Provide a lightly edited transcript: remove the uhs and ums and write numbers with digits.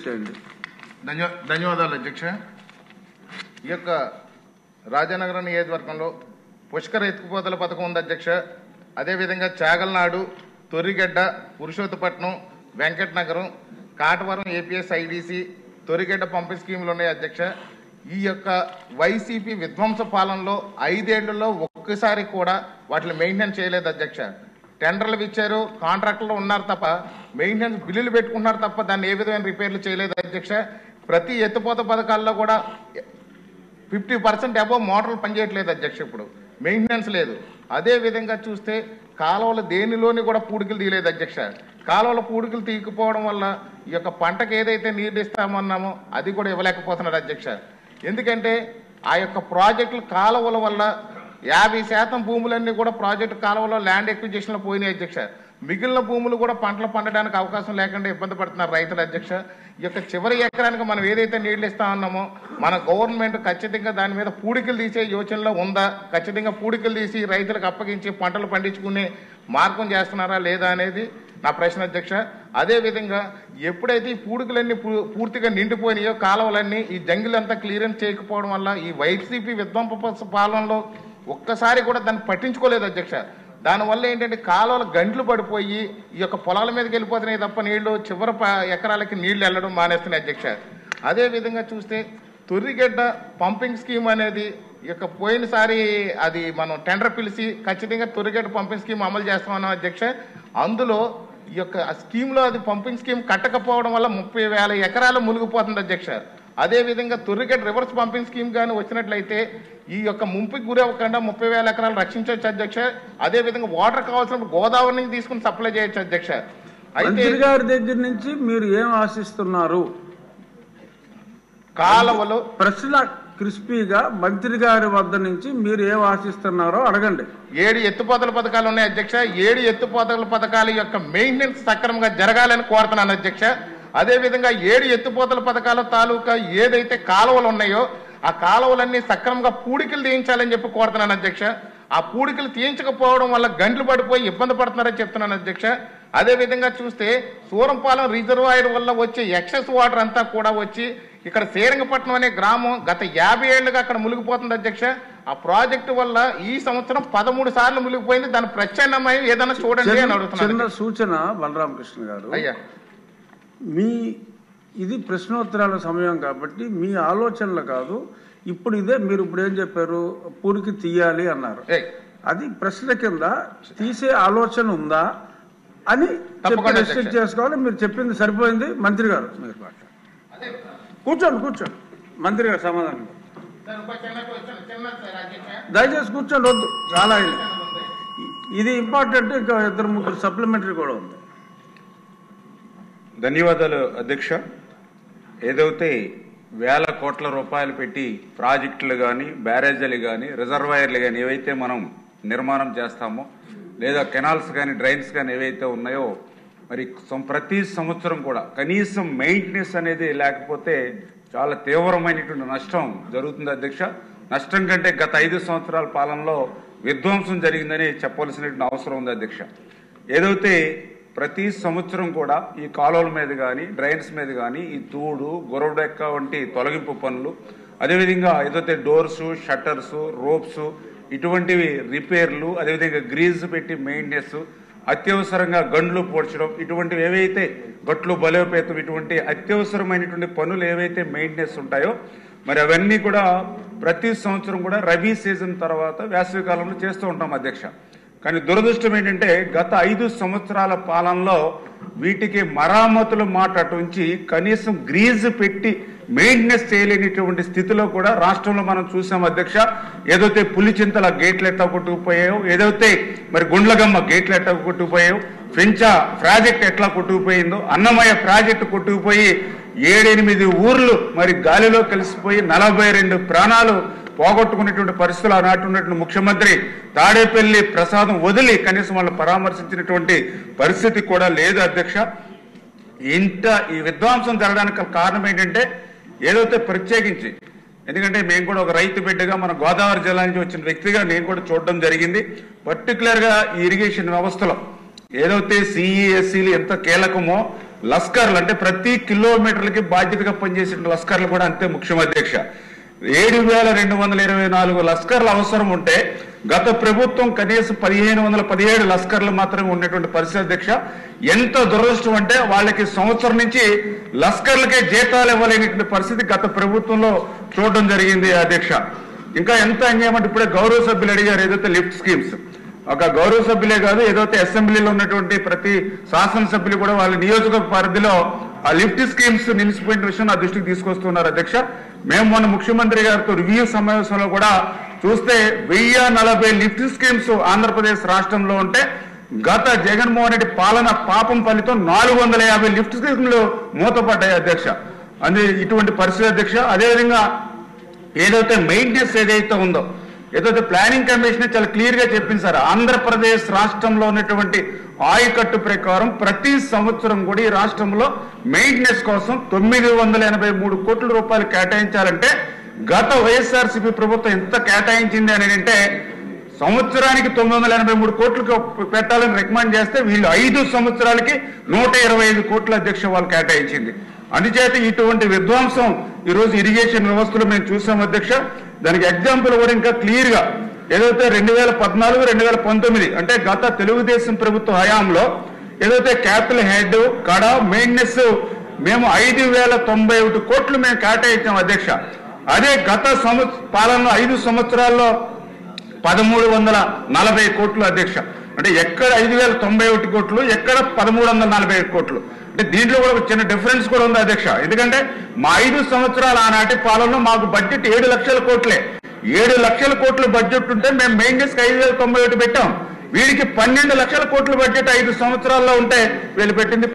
చేయండి. ధన్యవాదాలు అధ్యక్ష. ఈ యొక్క రాజానగరం నియోజకవర్గంలో పుష్కర ఎత్తుకుపోతల పథకం ఉంది అధ్యక్ష. అదేవిధంగా Chagalnadu, Torrigadda, Purushottapatnam, Venkatanagaram, Katavaram APS IDC, Torrigadda pumping స్కీములు ఉన్నాయి అధ్యక్ష. ఈ యొక్క వైసీపీ విధ్వంస పాలనలో 5 ఏళ్లలో ఒక్కసారి కూడా వాటిని మెయింటైన్ చేయలేదు అధ్యక్ష. టెండర్లు ఇచ్చారు, కాంట్రాక్టర్లు ఉన్నారు తప్ప మెయింటెనెన్స్ బిల్లులు పెట్టుకుంటున్నారు తప్ప దాన్ని ఏ విధమైన రిపేర్లు చేయలేదు అధ్యక్ష. ప్రతి ఎత్తుపోత పథకాల్లో కూడా 50% అబోవ్ మోటార్లు పనిచేయట్లేదు అధ్యక్ష. ఇప్పుడు మెయింటెనెన్స్ లేదు. అదే విధంగా చూస్తే కాలువలు దేనిలోని కూడా పూడికలు తీయలేదు అధ్యక్ష. కాలువల పూడికలు తీయకపోవడం వల్ల ఈ యొక్క పంటకు ఏదైతే నీరు ఇస్తామన్నామో అది కూడా ఇవ్వలేకపోతున్నారు అధ్యక్ష. ఎందుకంటే ఆ యొక్క ప్రాజెక్టులు కాలువల వల్ల 50% భూములన్నీ కూడా ప్రాజెక్టు కాలువలో ల్యాండ్ ఎక్విజిషన్లో పోయినాయి అధ్యక్ష. మిగిలిన భూములు కూడా పంటలు పండడానికి అవకాశం లేకుండా ఇబ్బంది పడుతున్నారు రైతులు అధ్యక్ష. ఈ యొక్క చివరి ఎకరానికి మనం ఏదైతే నీళ్లు ఇస్తా ఉన్నామో మన గవర్నమెంట్ ఖచ్చితంగా దాని మీద పూడికలు తీసే యోచనలో ఉందా, ఖచ్చితంగా పూడికలు తీసి రైతులకు అప్పగించి పంటలు పండించుకునే మార్గం చేస్తున్నారా లేదా అనేది నా ప్రశ్న అధ్యక్ష. అదేవిధంగా ఎప్పుడైతే ఈ పూడికలన్నీ పూర్తిగా నిండిపోయినాయో కాలువలన్నీ ఈ జంగిలంతా క్లియరెన్స్ చేయకపోవడం వల్ల ఈ వైసీపీ విధ్వంస పాలనలో ఒక్కసారి కూడా దాన్ని పట్టించుకోలేదు అధ్యక్ష. దానివల్ల ఏంటంటే కాలువలు గంటలు పడిపోయి ఈ యొక్క పొలాల మీదకి వెళ్ళిపోతున్నాయి తప్ప నీళ్లు చివరి ఎకరాలకి నీళ్లు వెళ్ళడం మానేస్తున్నాయి అధ్యక్ష. అదేవిధంగా చూస్తే తొర్రిగడ్డ పంపింగ్ స్కీమ్ అనేది ఈ యొక్క పోయినసారి అది మనం టెండర్ పిలిచి ఖచ్చితంగా తొర్రిగడ్డ పంపింగ్ స్కీమ్ అమలు చేస్తామన్నాం అధ్యక్ష. అందులో ఈ యొక్క స్కీమ్లో అది పంపింగ్ స్కీమ్ కట్టకపోవడం వల్ల 30,000 ఎకరాలు మునిగిపోతుంది అధ్యక్ష. అదేవిధంగా తొర్రిగడ్డ రివర్స్ పంపింగ్ స్కీమ్ కానీ వచ్చినట్లయితే ఈ యొక్క ముంపుకి గురి అవ్వకుండా 30,000 ఎకరాలు రక్షించవచ్చు అధ్యక్ష. అదేవిధంగా వాటర్ కావాల్సినప్పుడు గోదావరి నుంచి తీసుకుని సప్లై చేయొచ్చు అధ్యక్ష. మంత్రి గారి దగ్గర నుంచి మీరు ఏం ఆశిస్తున్నారు? కాలువలు ప్రశ్న క్రిస్పీగా మంత్రి గారి వద్ద నుంచి మీరు ఏం ఆశిస్తున్నారో అడగండి. 7 ఎత్తుపోతల పథకాలు ఉన్నాయి అధ్యక్ష. 7 ఎత్తుపోతల పథకాల యొక్క మెయింటెనెన్స్ సక్రమంగా జరగాలని కోరుతున్నాను అధ్యక్ష. అదేవిధంగా 7 ఎత్తుపోతల పథకాల తాలూకా ఏదైతే కాలువలు ఉన్నాయో ఆ కాలువలన్నీ సక్రమంగా పూడికలు తీయించాలని చెప్పి కోరుతున్నాను అధ్యక్ష. ఆ పూడికలు తీయించకపోవడం వల్ల గంటలు పడిపోయి ఇబ్బంది పడుతున్నారని చెప్తున్నాను అధ్యక్ష. అదేవిధంగా చూస్తే సూరంపాలెం రిజర్వాయర్ వల్ల వచ్చే ఎక్సెస్ వాటర్ అంతా కూడా వచ్చి ఇక్కడ శ్రీరంగపట్నం అనే గ్రామం గత 50 ఏళ్లుగా అక్కడ మునిగిపోతుంది అధ్యక్ష. ఆ ప్రాజెక్టు వల్ల ఈ సంవత్సరం 13 సార్లు మునిగిపోయింది. దాని ప్రత్యామ్నాయం ఏదైనా చూడండి అని అడుగుతున్నాను. చిన్న సూచన బలరామకృష్ణ గారు, అయ్యా ఇది ప్రశ్నోత్తరాల సమయం కాబట్టి మీ ఆలోచనలు కాదు. ఇప్పుడు మీరు ఇప్పుడు ఏం చెప్పారు, పూడికి తీయాలి అన్నారు. అది ప్రశ్న కింద తీసే ఆలోచన ఉందా అని రిస్ట్రిక్ట్ చేసుకోవాలి. మీరు చెప్పింది సరిపోయింది. మంత్రి గారు మీరు కూర్చోండి. మంత్రి గారు సమాధానం దయచేసి కూర్చోండి. వద్దు, చాలా ఇది ఇంపార్టెంట్. ఇంకా 2-3 సప్లిమెంటరీ కూడా ఉంది. ధన్యవాదాలు అధ్యక్ష. ఏదైతే వేల కోట్ల రూపాయలు పెట్టి ప్రాజెక్టులు కానీ, బ్యారేజీలు కానీ, రిజర్వాయర్లు కానీ ఏవైతే మనం నిర్మాణం చేస్తామో, లేదా కెనాల్స్ కానీ, డ్రైన్స్ కానీ ఏవైతే ఉన్నాయో, మరి ప్రతి సంవత్సరం కూడా కనీసం మెయింటెనెన్స్ అనేది లేకపోతే చాలా తీవ్రమైనటువంటి నష్టం జరుగుతుంది అధ్యక్ష. నష్టం కంటే గత 5 సంవత్సరాల పాలనలో విధ్వంసం జరిగిందని చెప్పవలసినటువంటి అవసరం ఉంది అధ్యక్ష. ఏదైతే ప్రతి సంవత్సరం కూడా ఈ కాలువల మీద కానీ, డ్రైన్స్ మీద కానీ ఈ తూడు, గొరవడెక్క వంటి తొలగింపు పనులు, అదేవిధంగా ఏదైతే డోర్సు, షట్టర్సు, రోప్స్ ఇటువంటివి రిపేర్లు, అదేవిధంగా గ్రీజ్ పెట్టి మెయింటెనెన్స్, అత్యవసరంగా గండ్లు పోడ్చడం, ఇటువంటివి ఏవైతే గట్లు బలోపేతం, ఇటువంటి అత్యవసరమైనటువంటి పనులు ఏవైతే మెయింటెనెన్స్ ఉంటాయో మరి అవన్నీ కూడా ప్రతి సంవత్సరం కూడా రబీ సీజన్ తర్వాత వేసవి కాలంలో చేస్తూ ఉంటాం అధ్యక్ష. కానీ దురదృష్టం ఏంటంటే గత 5 సంవత్సరాల పాలనలో వీటికి మరామతుల మాట అటుంచి కనీసం గ్రీజ్ పెట్టి మెయింటెనెన్స్ చేయలేనిటువంటి స్థితిలో కూడా రాష్ట్రంలో మనం చూసాం అధ్యక్ష. ఏదైతే పులిచింతల గేట్లు ఎట్లా కొట్టుకుపోయాయో, ఏదైతే మరి గుండ్లగమ్మ గేట్లు ఎట్లా కొట్టుకుపోయాయో, ఫ్రెంచా ప్రాజెక్ట్ ఎట్లా కొట్టుకుపోయిందో, అన్నమయ్య ప్రాజెక్టు కొట్టుకుపోయి 7-8 ఊర్లు మరి గాలిలో కలిసిపోయి 42 ప్రాణాలు పోగొట్టుకునేటువంటి పరిస్థితులు ఆనాటి ఉన్నటువంటి ముఖ్యమంత్రి తాడేపల్లి ప్రసాదం వదిలి కనీసం వాళ్ళు పరామర్శించినటువంటి పరిస్థితి కూడా లేదు అధ్యక్ష. ఈ విధ్వంసం జరగడానికి కారణం ఏంటంటే ఏదైతే ప్రత్యేకించి, ఎందుకంటే మేము కూడా ఒక రైతు బిడ్డగా మన గోదావరి జిల్లా నుంచి వచ్చిన వ్యక్తిగా నేను కూడా చూడడం జరిగింది. పర్టికులర్ గా ఈ ఇరిగేషన్ వ్యవస్థలో ఏదైతే సిఈఎస్సీలు ఎంత కీలకమో లస్కర్లు అంటే ప్రతి కిలోమీటర్లకి బాధ్యతగా పనిచేసిన లస్కర్లు కూడా అంతే ముఖ్యం అధ్యక్ష. 7,224 లస్కర్లు అవసరం ఉంటే గత ప్రభుత్వం కనీసం 1,517 లస్కర్లు మాత్రమే ఉన్నటువంటి పరిస్థితి అధ్యక్ష. ఎంత దురదృష్టం అంటే వాళ్ళకి సంవత్సరం నుంచి లస్కర్లకే జీతాలు ఇవ్వలేనటువంటి పరిస్థితి గత ప్రభుత్వంలో చూడడం జరిగింది అధ్యక్ష. ఇంకా ఎంత అన్యాయం అంటే ఇప్పుడే గౌరవ సభ్యులు అడిగారు ఏదైతే లిఫ్ట్ స్కీమ్స్, ఒక గౌరవ సభ్యులే కాదు ఏదైతే అసెంబ్లీలో ఉన్నటువంటి ప్రతి శాసనసభ్యులు కూడా వాళ్ళ నియోజకవర్గ పరిధిలో ఆ లిఫ్ట్ స్కీమ్స్ నిలిచిపోయిన విషయం నా దృష్టికి తీసుకొస్తున్నారు అధ్యక్ష. మేము మొన్న ముఖ్యమంత్రి గారితో రివ్యూ సమావేశంలో కూడా చూస్తే 1040 లిఫ్ట్ స్కీమ్స్ ఆంధ్రప్రదేశ్ రాష్ట్రంలో ఉంటే గత జగన్మోహన్ రెడ్డి పాలన పాపం ఫలితం 450 లిఫ్ట్ స్కీమ్లు మూతపడ్డాయి అధ్యక్ష. అది ఇటువంటి పరిస్థితి అధ్యక్ష. అదేవిధంగా ఏదైతే మెయింటెనెన్స్ ఏదైతే ఉందో ఏదైతే ప్లానింగ్ కమిషన్ చాలా క్లియర్ గా చెప్పింది సార్, ఆంధ్రప్రదేశ్ రాష్ట్రంలో ఉన్నటువంటి ఆయకట్టు ప్రకారం ప్రతి సంవత్సరం కూడా ఈ రాష్ట్రంలో మెయింటెనెన్స్ కోసం 983 కోట్ల రూపాయలు కేటాయించాలంటే గత వైఎస్ఆర్సీపీ ప్రభుత్వం ఎంత కేటాయించింది అని అంటే సంవత్సరానికి 983 కోట్లకు పెట్టాలని రికమెండ్ చేస్తే వీళ్ళు 5 సంవత్సరాలకి 125 కోట్ల అధ్యక్ష వాళ్ళు కేటాయించింది. అందుచేత ఇటువంటి విధ్వంసం ఈరోజు ఇరిగేషన్ వ్యవస్థలో మేము చూసాం అధ్యక్ష. దానికి ఎగ్జాంపుల్ కూడా ఇంకా క్లియర్ గా ఏదైతే 2014, 2019 అంటే గత తెలుగుదేశం ప్రభుత్వ హయాంలో ఏదైతే క్యాపిటల్ హెడ్ కడ మెయింటెనెన్స్ మేము 5,091 కోట్లు మేము కేటాయించాం అధ్యక్ష. అదే గత పాలనలో 5 సంవత్సరాల్లో 1,340 కోట్లు అధ్యక్ష. అంటే ఎక్కడ 5,091 కోట్లు, ఎక్కడ 1,340 కోట్లు. అంటే దీంట్లో కూడా చిన్న డిఫరెన్స్ కూడా ఉంది అధ్యక్ష. ఎందుకంటే మా 5 సంవత్సరాల ఆనాటి పాలనలో మాకు బడ్జెట్ 7 లక్షల కోట్లే. 7 లక్షల కోట్ల బడ్జెట్ ఉంటే మేము మెయింటెనెన్స్ 5,091 పెట్టాం. వీడికి 12 లక్షల కోట్ల బడ్జెట్ 5 సంవత్సరాల్లో ఉంటే వీళ్ళు పెట్టింది